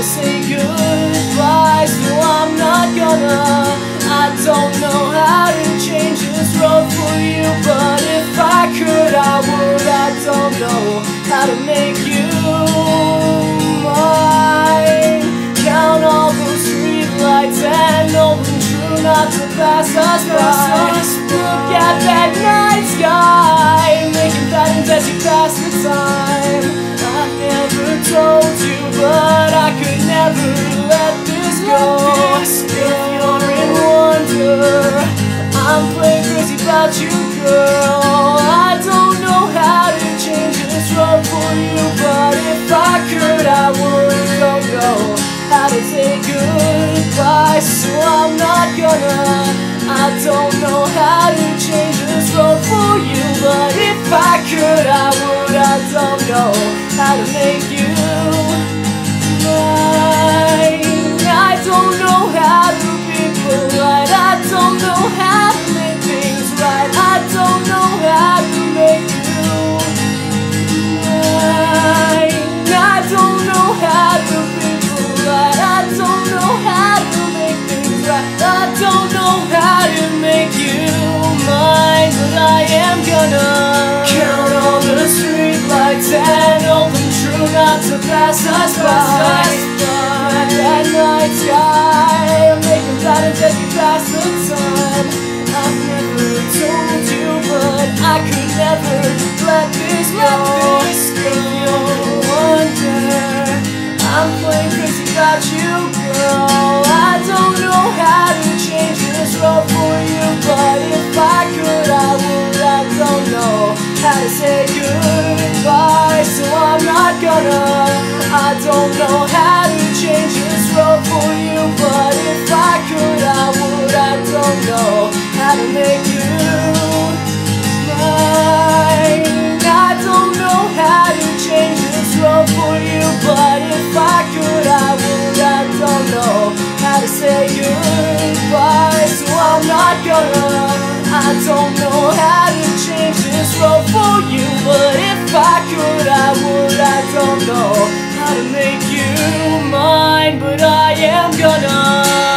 say goodbye, so I'm not gonna. I don't know how to change this road for you, but if I could, I would. I don't know how to make you mine. Count all those street lights and hold them true not to pass us by. Look at that night sky, making patterns as you pass the time. I never told you, but I could never let this go. If you're in wonder, I'm playing crazy about you, girl. I don't know how to change this road for you, but if I could, I would. Don't know how to say goodbye, so I'm not gonna. I don't know how to change this road for you, but if I could, I would. I don't know how to make you mine. I don't know how to be polite. I don't know how to make things right. I don't know how to make you mine. I don't know how to be polite. I don't know how to make things right. I don't know how to make you mine, but I am gonna count all the street lights and hold them true not to pass us by. That night sky, I'm making patterns as you pass the time. I've never told you, but I could never let this go. If you wonder, I'm playing crazy about you, girl. I don't know how to change this road for you, but if I could, I would. I don't know how to say goodbye, so I'm not gonna. I don't know how to change this road for you, but if I could, I would. I don't know how to make you mine. I don't know how to change this road for you, but if I could, I would. I don't know how to say goodbye, so I'm not gonna. I don't know how to change this road for you, but if I could, I would. I don't know how to make you mine, but I am gonna.